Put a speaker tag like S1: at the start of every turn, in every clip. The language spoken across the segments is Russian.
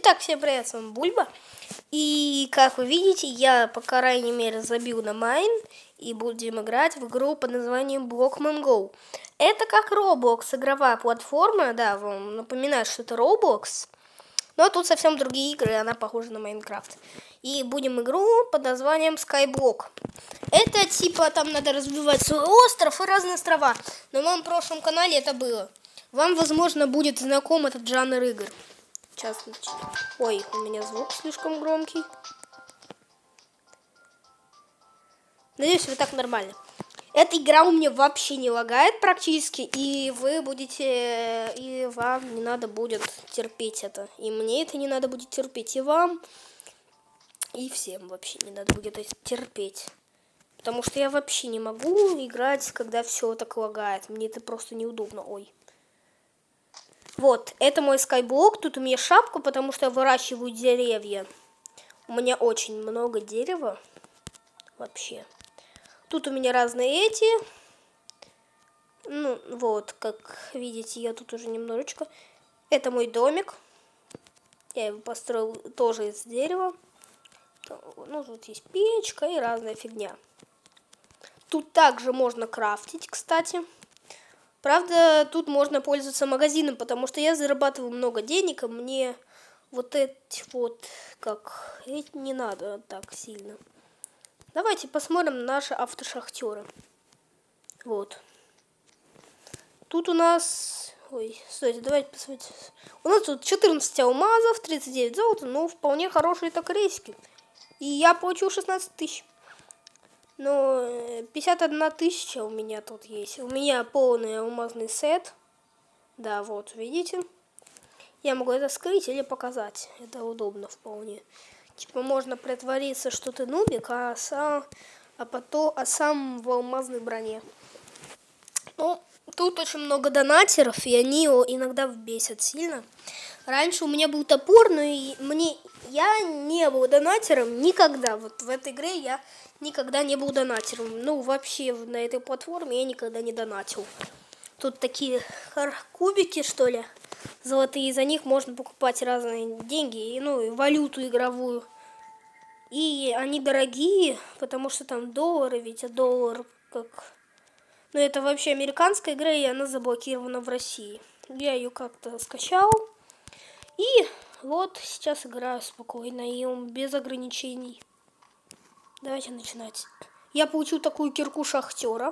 S1: Итак, всем привет, с вами Бульба. И, как вы видите, я, по крайней мере, забил на майн. И будем играть в игру под названием Blockman Go. Это как Roblox, игровая платформа. Да, вам напоминаю, что это Roblox. Но тут совсем другие игры, она похожа на Майнкрафт. И будем игру под названием Skyblock. Это типа, там надо развивать свой остров и разные острова. На моем прошлом канале это было. Вам, возможно, будет знаком этот жанр игр. Сейчас. Ой, у меня звук слишком громкий. Надеюсь, вы так нормально. Эта игра у меня вообще не лагает практически, и вы будете, и вам не надо будет терпеть это. И мне это не надо будет терпеть, и вам, и всем вообще не надо будет это терпеть. Потому что я вообще не могу играть, когда все так лагает. Мне это просто неудобно. Ой. Вот, это мой скайблок. Тут у меня шапка, потому что я выращиваю деревья. У меня очень много дерева. Вообще. Тут у меня разные эти. Ну, вот, как видите, я тут уже немножечко. Это мой домик. Я его построил тоже из дерева. Ну, тут есть печка и разная фигня. Тут также можно крафтить, кстати. Правда, тут можно пользоваться магазином, потому что я зарабатываю много денег, а мне вот эти вот, как, эти не надо так сильно. Давайте посмотрим на наши автошахтеры. Вот. Тут у нас... Ой, стойте, давайте посмотрим. У нас тут 14 алмазов, 39 золота, ну, вполне хорошие так рейски. И я получил 16 тысяч. Но 51 тысяча у меня тут есть. У меня полный алмазный сет. Да, вот, видите. Я могу это скрыть или показать. Это удобно вполне. Типа можно притвориться, что ты нубик, а сам в алмазной броне. Ну, тут очень много донатеров, и они иногда бесят сильно. Раньше у меня был топор, но я не был донатером никогда. Вот в этой игре я никогда не был донатером. Ну, вообще на этой платформе я никогда не донатил. Тут такие кубики, что ли, золотые. За них можно покупать разные деньги, ну, и валюту игровую. И они дорогие, потому что там доллары, ведь доллар как... Ну, это вообще американская игра, и она заблокирована в России. Я ее как-то скачал. И вот сейчас играю спокойно и без ограничений. Давайте начинать. Я получил такую кирку шахтера.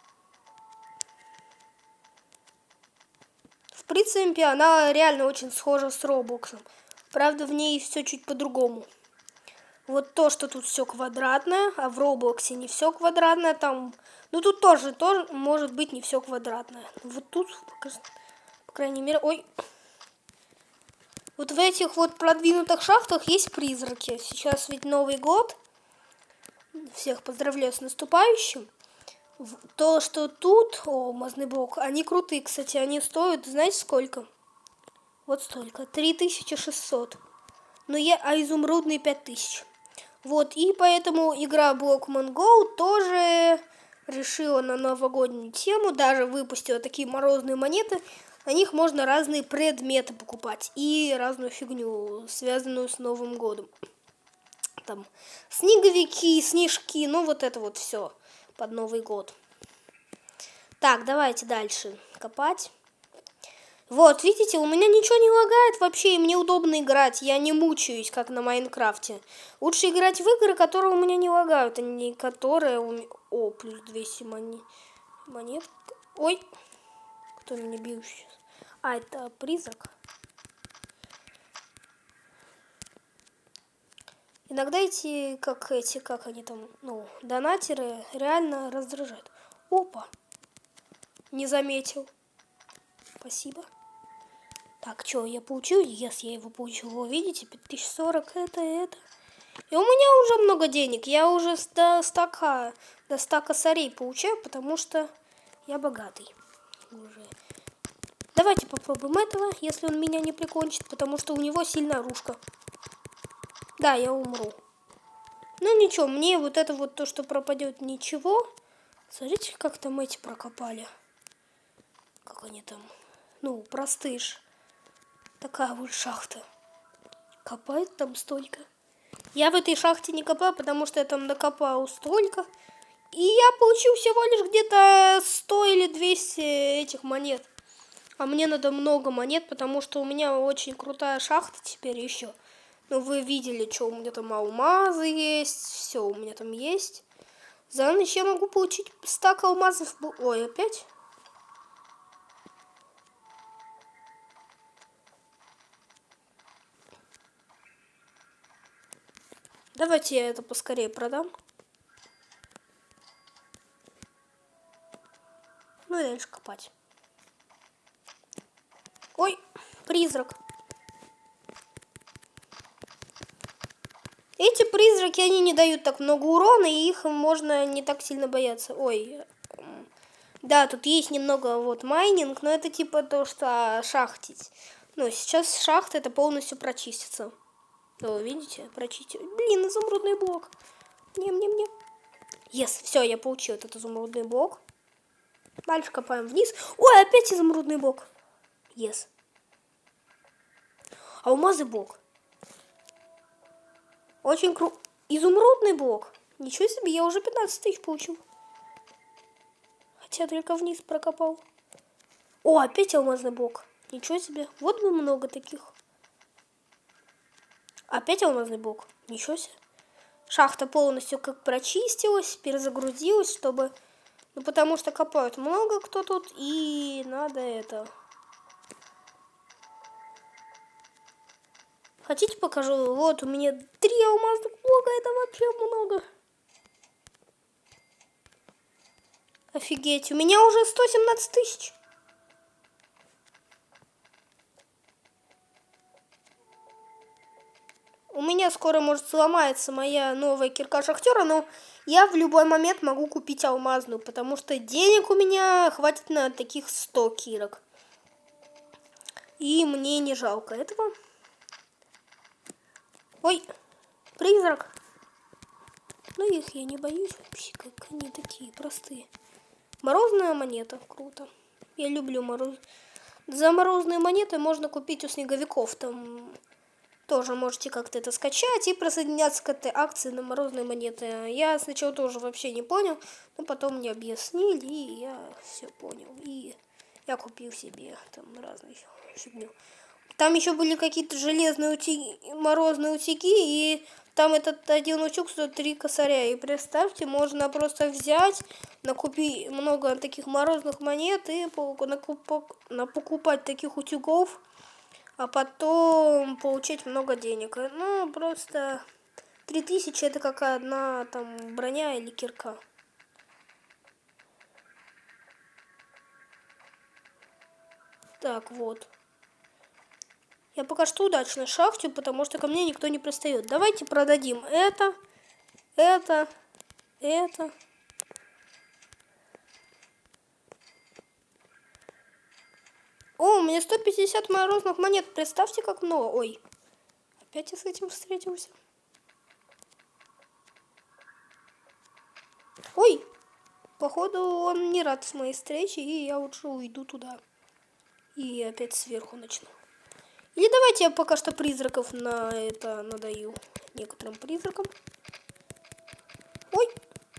S1: В принципе, она реально очень схожа с Роблоксом. Правда, в ней все чуть по-другому. Вот то, что тут все квадратное, а в Роблоксе не все квадратное. Там, ну тут тоже может быть не все квадратное. Вот тут, по крайней мере, ой. Вот в этих вот продвинутых шахтах есть призраки. Сейчас ведь Новый год. Всех поздравляю с наступающим. То, что тут, алмазный блок, они крутые, кстати. Они стоят, знаете, сколько? Вот столько. 3600. А изумрудные 5000. Вот, и поэтому игра Blockman Go тоже решила на новогоднюю тему. Даже выпустила такие морозные монеты. На них можно разные предметы покупать и разную фигню, связанную с Новым годом. Там снеговики, снежки, ну вот это вот все под Новый год. Так, давайте дальше копать. Вот, видите, у меня ничего не лагает вообще, и мне удобно играть. Я не мучаюсь, как на Майнкрафте. Лучше играть в игры, которые у меня не лагают, а не которые у меня... О, плюс 200 монет. Ой, кто меня бил сейчас? А, это призрак. Иногда как они там, ну, донатеры реально раздражают. Опа, не заметил. Спасибо. Так, что, я получил? Yes, я его получил. Вы видите, 5040, это. И у меня уже много денег. Я уже до 100 косарей получаю, потому что я богатый уже. Давайте попробуем этого, если он меня не прикончит, потому что у него сильная оружка. Да, я умру. Ну ничего, мне вот это вот то, что пропадет, ничего. Смотрите, как там эти прокопали. Как они там, ну, простые ж. Такая вот шахта. Копают там столько. Я в этой шахте не копаю, потому что я там накопал столько. И я получил всего лишь где-то 100 или 200 этих монет. А мне надо много монет, потому что у меня очень крутая шахта теперь еще. Ну, вы видели, что у меня там алмазы есть. Все у меня там есть. За ночь я могу получить стак алмазов. Ой, опять? Давайте я это поскорее продам. Ну и дальше копать. Ой, призрак. Эти призраки, они не дают так много урона, и их можно не так сильно бояться. Ой, да, тут есть немного вот майнинг, но это типа то, что шахтить. Ну, сейчас шахта это полностью прочистится. О, видите, прочистить. Блин, изумрудный блок. Нем-нем-нем. Yes, все, я получил этот изумрудный блок. Дальше копаем вниз. Ой, опять изумрудный блок. Yes. Алмазный блок. Очень круто. Изумрудный блок. Ничего себе, я уже 15 тысяч получил. Хотя только вниз прокопал. О, опять алмазный блок. Ничего себе. Вот бы много таких. Опять алмазный блок. Ничего себе. Шахта полностью как прочистилась, перезагрузилась, чтобы... Ну, потому что копают много кто тут, и надо это... Хотите покажу? Вот у меня 3 алмазных блока, это вообще много. Офигеть, у меня уже 117 тысяч. У меня скоро может сломается моя новая кирка шахтера, но я в любой момент могу купить алмазную, потому что денег у меня хватит на таких 100 кирок. И мне не жалко этого. Ой, призрак. Ну их я не боюсь вообще, как они такие простые. Морозная монета, круто. Я люблю мороз. За морозные монеты можно купить у снеговиков. Там тоже можете как-то это скачать и присоединяться к этой акции на морозные монеты. Я сначала тоже вообще не понял, но потом мне объяснили, и я все понял. И я купил себе там разные фигню. Там еще были какие-то железные утюги, морозные утюги, и там этот один утюг стоит 3 косаря. И представьте, можно просто взять, накупить много таких морозных монет и покупать таких утюгов, а потом получать много денег. Ну, просто 3000 это как одна там броня или кирка. Так, вот. Я пока что удачно шахтю, потому что ко мне никто не пристает. Давайте продадим это. О, у меня 150 морозных монет. Представьте, как много. Ой, опять я с этим встретился. Ой, походу он не рад с моей встречи, и я лучше уйду туда. И опять сверху начну. Или давайте я пока что призраков на это надаю. Некоторым призракам. Ой.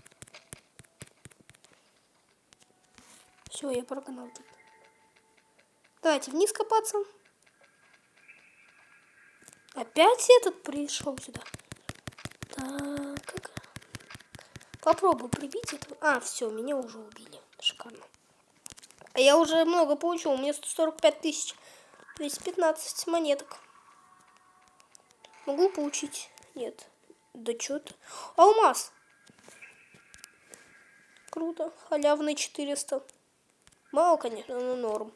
S1: Все, я прогнал тут. Давайте вниз копаться. Опять этот пришел сюда. Так. Попробую прибить этого. А, все, меня уже убили. Шикарно. А я уже много получил. У меня 145 тысяч. 215 монеток. Могу получить? Нет. Да что-то. Алмаз. Круто. Халявный 400. Мало, конечно, но норм.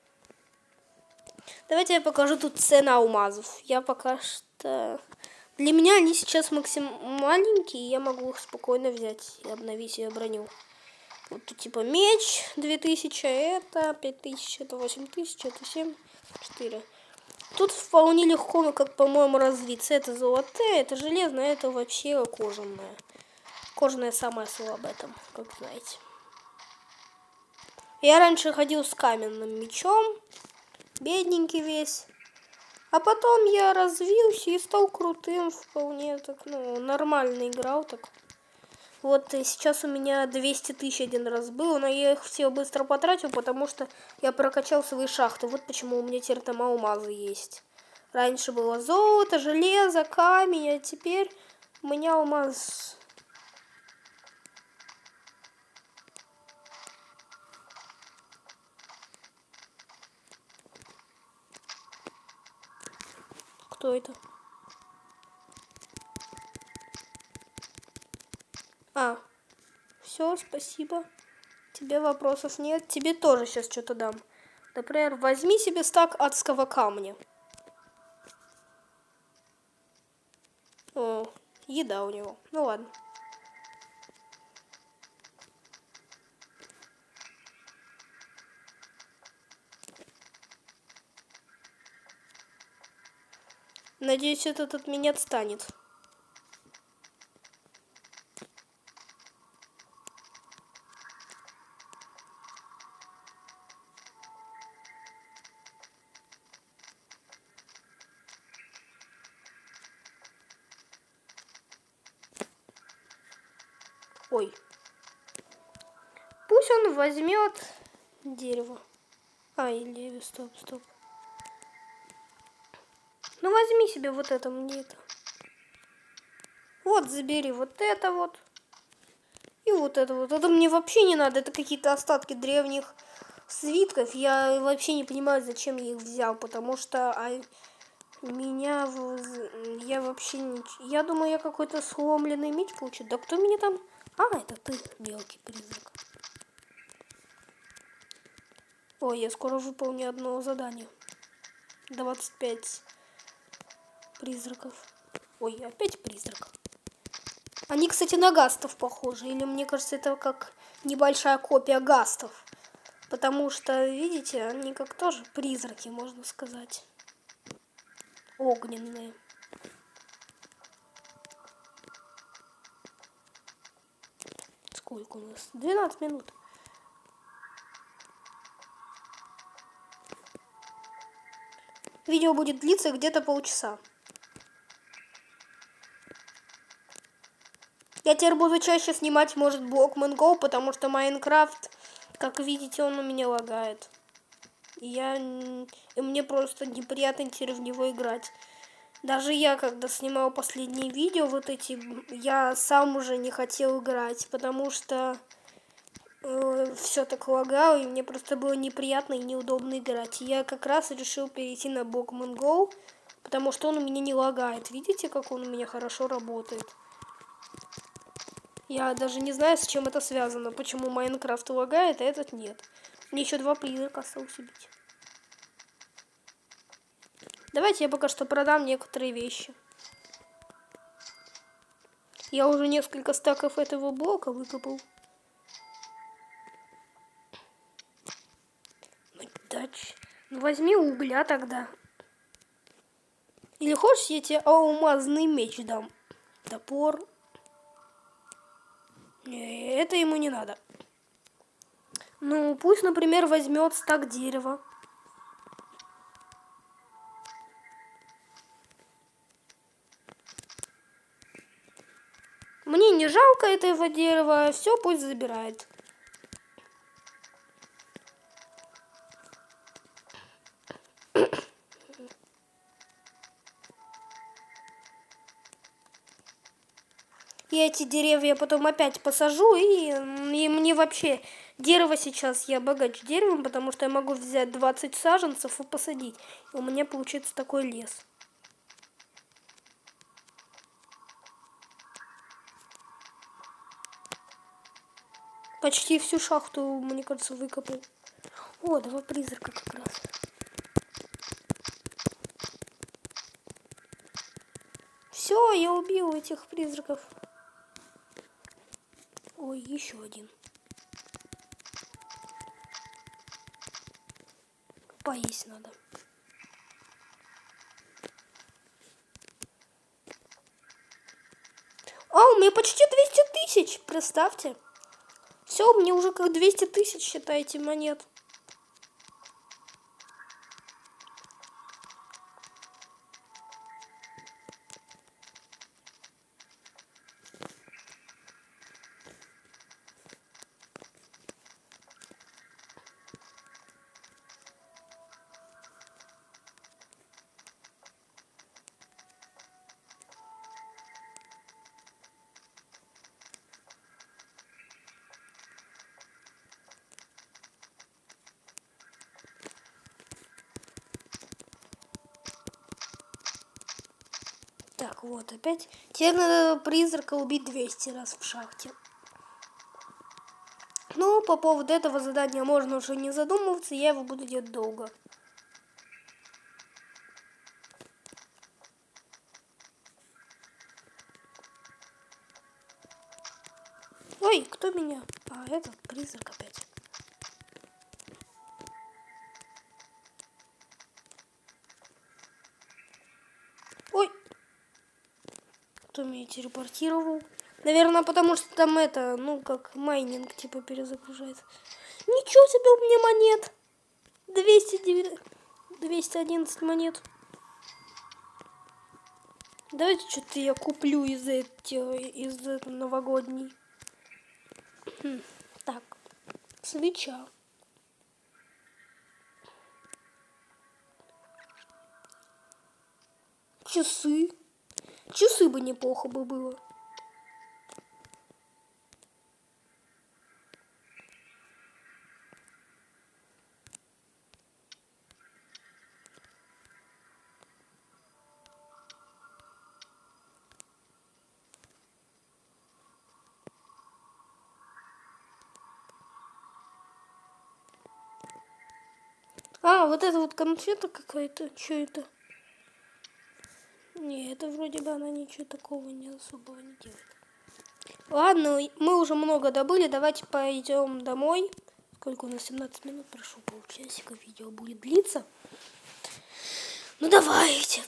S1: Давайте я покажу тут цены алмазов. Я пока что... Для меня они сейчас маленькие, я могу их спокойно взять и обновить ее броню. Вот тут типа меч 2000, это 5000, это 8000, это 7, 4. Тут вполне легко, как по-моему, развиться. Это золотое, это железное, это вообще кожаное. Кожаное самое слабое там, как знаете. Я раньше ходил с каменным мечом. Бедненький весь. А потом я развился и стал крутым, вполне так, ну, нормально играл так. Вот сейчас у меня 200 тысяч один раз было, но я их все быстро потратил, потому что я прокачал свои шахты. Вот почему у меня теперь там алмазы есть. Раньше было золото, железо, камень, а теперь у меня алмаз. Кто это? А, все, спасибо. Тебе вопросов нет. Тебе тоже сейчас что-то дам. Например, возьми себе стак адского камня. О, еда у него. Ну ладно. Надеюсь, этот от меня отстанет. Ой. Пусть он возьмет дерево. А, или стоп. Ну возьми себе вот это, мне это. Вот, забери вот это вот. И вот это вот. Это мне вообще не надо. Это какие-то остатки древних свитков. Я вообще не понимаю, зачем я их взял. Потому что меня... Я вообще не... Я думаю, я какой-то сломленный меч получу. Да кто меня там... А, это ты, мелкий призрак. Ой, я скоро выполню одно задание. 25 призраков. Ой, опять призрак. Они, кстати, на гастов похожи. Или мне кажется, это как небольшая копия гастов. Потому что, видите, они как тоже призраки, можно сказать. Огненные. Сколько у нас? 12 минут. Видео будет длиться где-то полчаса. Я теперь буду чаще снимать, может, Blockman Go, потому что Майнкрафт, как видите, он у меня лагает. И мне просто неприятно теперь в него играть. Даже я, когда снимал последние видео, вот эти, я сам уже не хотел играть, потому что все так лагало, и мне просто было неприятно и неудобно играть. И я как раз решил перейти на Blockman Go, потому что он у меня не лагает. Видите, как он у меня хорошо работает? Я даже не знаю, с чем это связано, почему Майнкрафт лагает, а этот нет. Мне еще 2 призрака осталось убить. Давайте я пока что продам некоторые вещи. Я уже несколько стаков этого блока выкопал. Ну, возьми угля тогда. Или хочешь, я тебе алмазный меч дам? Топор. Не, это ему не надо. Ну, пусть, например, возьмет стак дерева. Мне не жалко этого дерева, все пусть забирает. И эти деревья потом опять посажу, и мне вообще дерево сейчас, я богаче деревом, потому что я могу взять 20 саженцев и посадить. И у меня получится такой лес. Почти всю шахту, мне кажется, выкопал. О, 2 призрака как раз. Все, я убил этих призраков. Ой, еще один. Поесть надо. А, у меня почти 200 тысяч, представьте. Все, мне уже как 200 тысяч, считайте, монет. Так, вот опять. Теперь надо призрака убить 200 раз в шахте. Ну, по поводу этого задания можно уже не задумываться, я его буду делать долго. Ой, кто меня? А, этот призрак опять. Ой, кто меня телепортировал? Наверное, потому что там это, ну, как майнинг, типа, перезагружается. Ничего себе у меня монет! 211 монет. Давайте что-то я куплю из этого новогодней. Так, свеча. Часы. Часы бы неплохо бы было. А, вот это вот конфета какая-то. Что это? Не, это вроде бы она ничего такого не особого не делает. Ладно, мы уже много добыли. Давайте пойдем домой. Сколько у нас? 17 минут прошло, полчасика. Видео будет длиться. Ну давайте.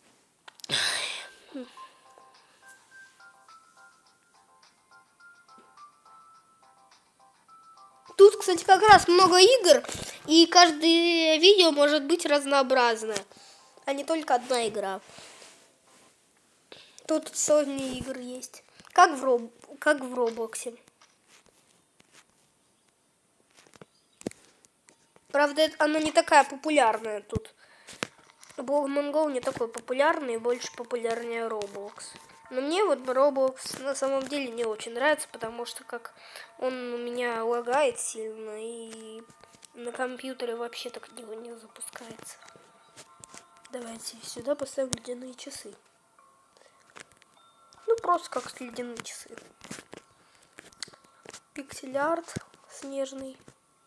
S1: Тут, кстати, как раз много игр, и каждое видео может быть разнообразное, а не только одна игра. Тут сотни игр есть, как в Роблоксе. Правда, она не такая популярная тут. Pokemon Go не такой популярный, больше популярнее Roblox. Но мне вот Roblox на самом деле не очень нравится, потому что как он у меня лагает сильно, и на компьютере вообще так не запускается. Давайте сюда поставим ледяные часы. Ну, просто как ледяные часы. Пиксель-арт снежный.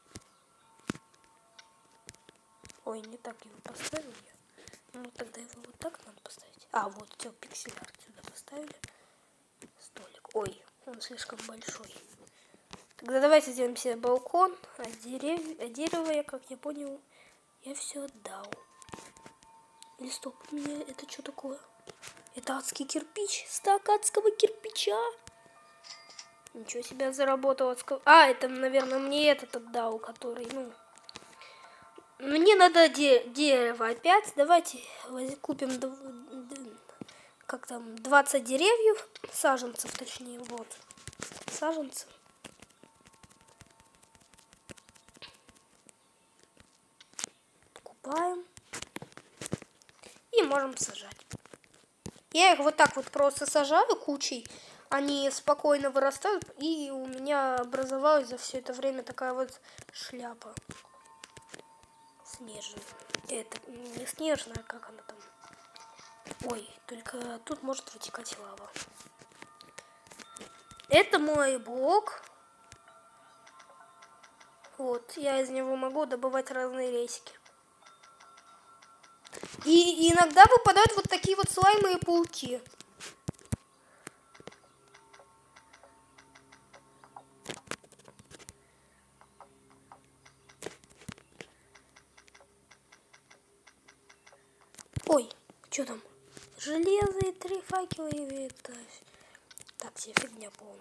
S1: Ой, не так его поставил я. Ну, тогда его вот так надо поставить. А, вот, все, пиксель-арт сюда поставили. Столик. Ой, он слишком большой. Тогда давайте сделаем себе балкон. А дерево я, как я понял, я все отдал. Или стоп, у меня это что такое? Это адский кирпич. Стак адского кирпича. Ничего себе, заработал адского... А, это, наверное, мне этот отдал, который, ну... Мне надо дерево опять. Давайте купим, как там, 20 деревьев, саженцев, точнее, вот, саженцы. Покупаем и можем сажать. Я их вот так вот просто сажаю кучей, они спокойно вырастают, и у меня образовалась за все это время такая вот шляпа. Снежная. Это не снежная, как она там. Ой, только тут может вытекать лава. Это мой блок. Вот, я из него могу добывать разные рейсики. И иногда выпадают вот такие вот слаймы и пауки. Ой, что там? Железо и 3 факела и это... Так, себе фигня полная.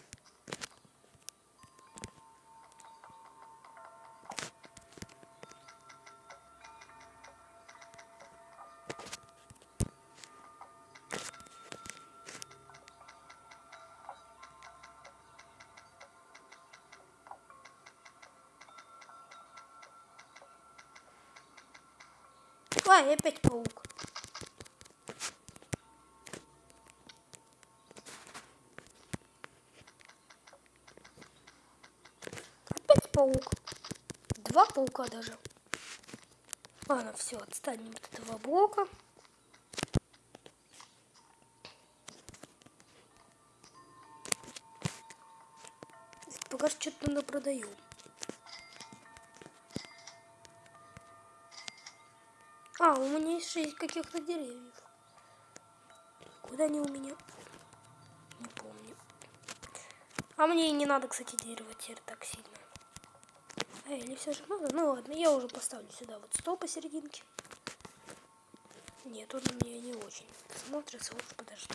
S1: А, и опять паук. Опять паук. 2 паука даже. Ладно, все, отстанем от этого блока. значит, надо продаем. А, у меня есть 6 каких-то деревьев. Куда они у меня? Не помню. А мне и не надо, кстати, дерево теперь так сильно. А, или все же надо? Ну ладно, я уже поставлю сюда вот стол посерединке. Нет, он у меня не очень смотрится. Вот подожди.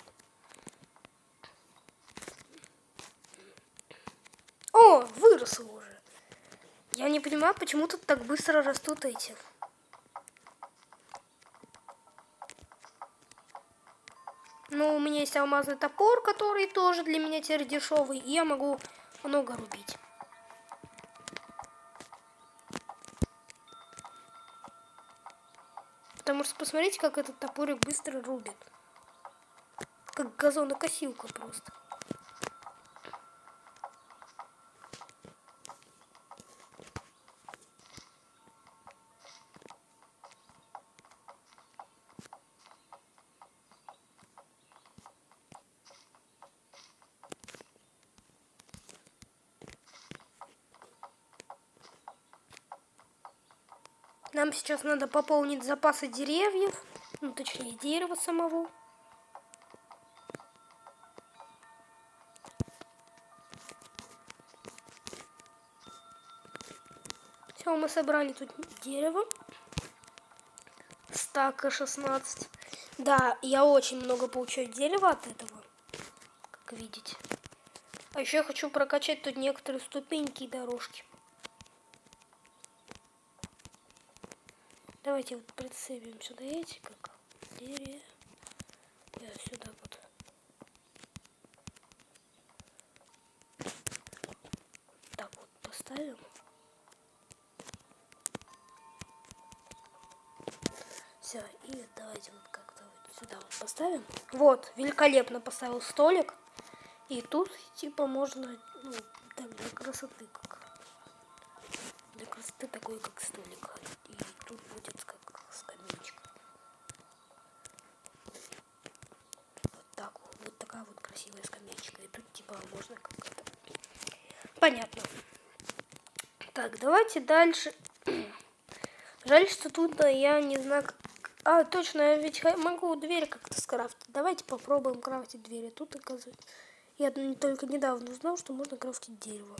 S1: О, выросло уже. Я не понимаю, почему тут так быстро растут эти. Ну, у меня есть алмазный топор, который тоже для меня теперь дешевый, и я могу много рубить. Потому что посмотрите, как этот топорик быстро рубит. Как газонокосилка просто. Нам сейчас надо пополнить запасы деревьев, ну точнее дерева самого. Все, мы собрали тут дерево. Стака 16. Да, я очень много получаю дерева от этого, как видите. А еще я хочу прокачать тут некоторые ступеньки и дорожки. Давайте вот прицепим сюда эти, как дерево. Я сюда вот. Так вот поставим. Все, и давайте вот как-то вот сюда вот поставим. Вот, великолепно поставил столик. И тут типа можно, ну, так для красоты как. Для красоты такой, как столик. И тут будет как скамеечка. Вот так вот. Вот такая вот красивая скамеечка. И тут типа можно как-то. Понятно. Так, давайте дальше. Жаль, что тут я не знаю, как... А, точно, я ведь могу двери как-то скрафтить. Давайте попробуем крафтить двери. Тут, оказывается, я только недавно узнал, что можно крафтить дерево.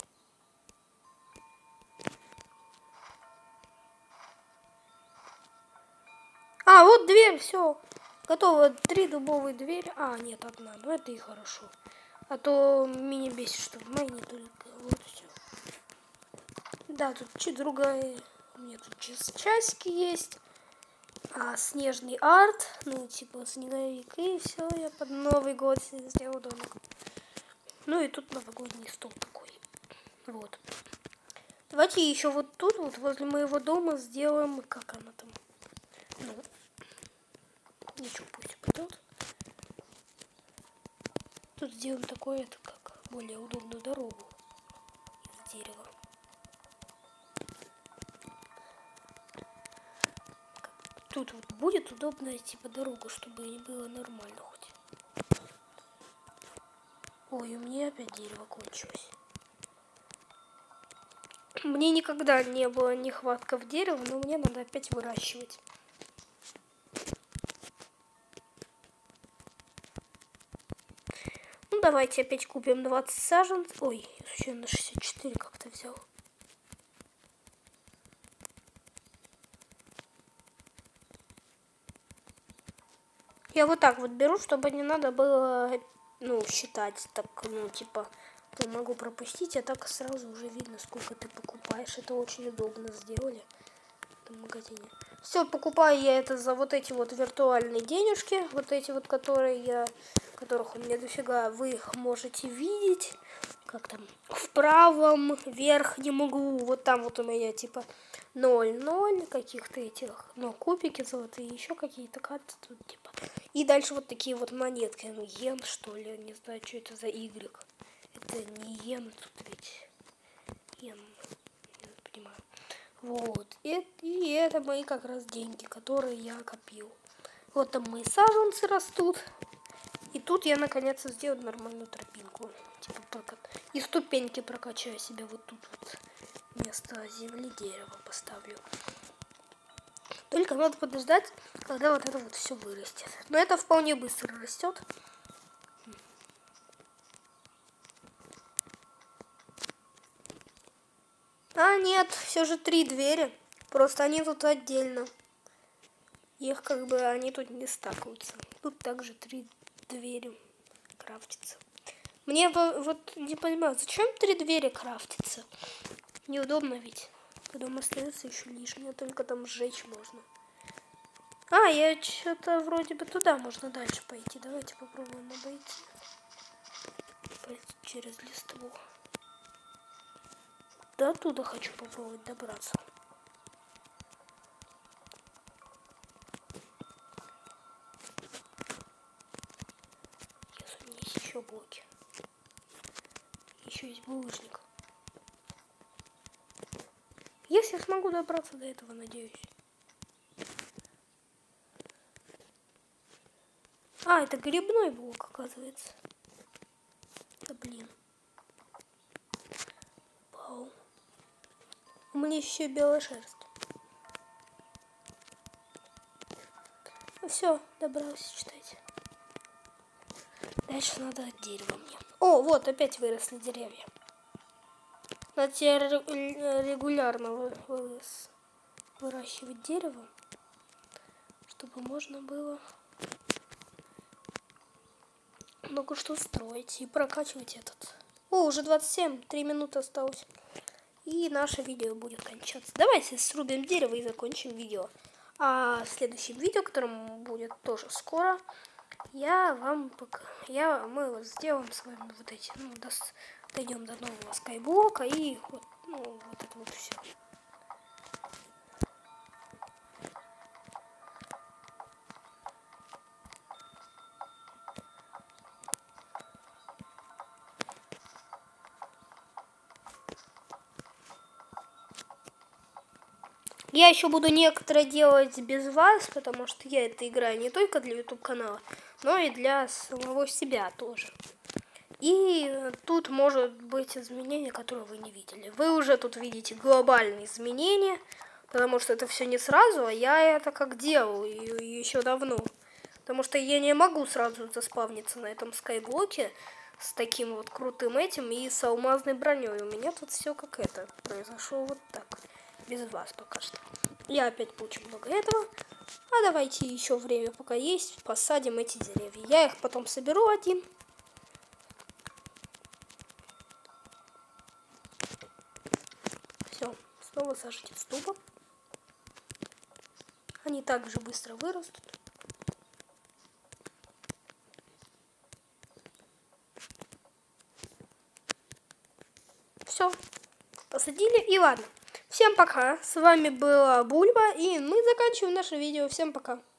S1: А, вот дверь, все. Готово. 3 дубовые двери. А, нет, одна. Ну, это и хорошо. А то меня бесит, что в моей не только. Вот все. Да, тут чуть другая. У меня тут часики есть. А снежный арт, ну типа снеговик, и все, я под Новый год сделал домик. Ну и тут новогодний стол такой. Вот. Давайте еще вот тут, вот возле моего дома сделаем, как она там. Ну, ничего, пусть пойдет. Тут сделаем такое, это как более удобную дорогу из дерева. Тут вот будет удобная типа дорога, чтобы было нормально хоть. Ой, у меня опять дерево кончилось. Мне никогда не было нехватка в дерево, но мне надо опять выращивать. Ну, давайте опять купим 20 саженцев. Ой, еще на 64 как-то взял. Я вот так вот беру, чтобы не надо было, ну, считать. Так, ну, типа, могу пропустить, а так сразу уже видно, сколько ты покупаешь. Это очень удобно сделали в магазине. Все, покупаю я это за вот эти вот виртуальные денежки. Вот эти вот, которых у меня дофига. Вы их можете видеть. Как там? В правом верхнем углу. Вот там вот у меня типа 0,0 каких-то этих. Ну, кубики золотые, еще какие-то карты тут типа. И дальше вот такие вот монетки. Ну, йен, что ли. Не знаю, что это за Y. Это не йен, тут ведь йен. Не понимаю. Вот. И это мои как раз деньги, которые я копил. Вот там мои саженцы растут. И тут я наконец-то сделаю нормальную тропинку. Типа и ступеньки прокачаю себе вот тут вот. Вместо земли дерево поставлю. Только надо подождать, когда вот это вот все вырастет. Но это вполне быстро растет. А, нет, все же 3 двери. Просто они тут отдельно. Их как бы, они тут не стакаются. Тут также 3 двери крафтятся. Мне вот не понимаю, зачем 3 двери крафтятся? Неудобно ведь. Потом остается еще лишнее, только там сжечь можно. А, я что-то вроде бы туда можно дальше пойти. Давайте попробуем обойти. Через листву. До оттуда хочу попробовать добраться. Если у меня есть еще блоки. Еще есть булыжник. Если я смогу добраться до этого, надеюсь. А, это грибной блок, оказывается. Да блин. Вау. У меня еще белая шерсть. Ну все, добрался, читайте. Дальше надо дерево мне. О, вот, опять выросли деревья. Надо тебе регулярно выращивать дерево, чтобы можно было много что строить и прокачивать этот. О, уже 27, 3 минуты осталось. И наше видео будет кончаться. Давайте срубим дерево и закончим видео. А в следующем видео, которым будет тоже скоро, мы сделаем с вами вот эти, дойдем до нового скайблока и вот, вот это вот все. Я еще буду некоторые делать без вас, потому что я это играю не только для YouTube канала, но и для самого себя тоже. И тут может быть изменения, которые вы не видели. Вы уже тут видите глобальные изменения, потому что это все не сразу, а я это как делал еще давно. Потому что я не могу сразу заспавниться на этом скайблоке с таким вот крутым этим и с алмазной броней. У меня тут все как это произошло вот так. Без вас пока что. Я опять получу много этого. А давайте еще время пока есть, посадим эти деревья. Я их потом соберу один. Все, снова сажите в ступа. Они также быстро вырастут. Все, посадили и ладно. Всем пока, с вами была Бульба, и мы заканчиваем наше видео. Всем пока.